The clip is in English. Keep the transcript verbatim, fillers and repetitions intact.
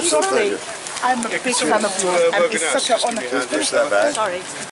Sorry, I'm a big fan of yours, and it's such an honour. Sorry.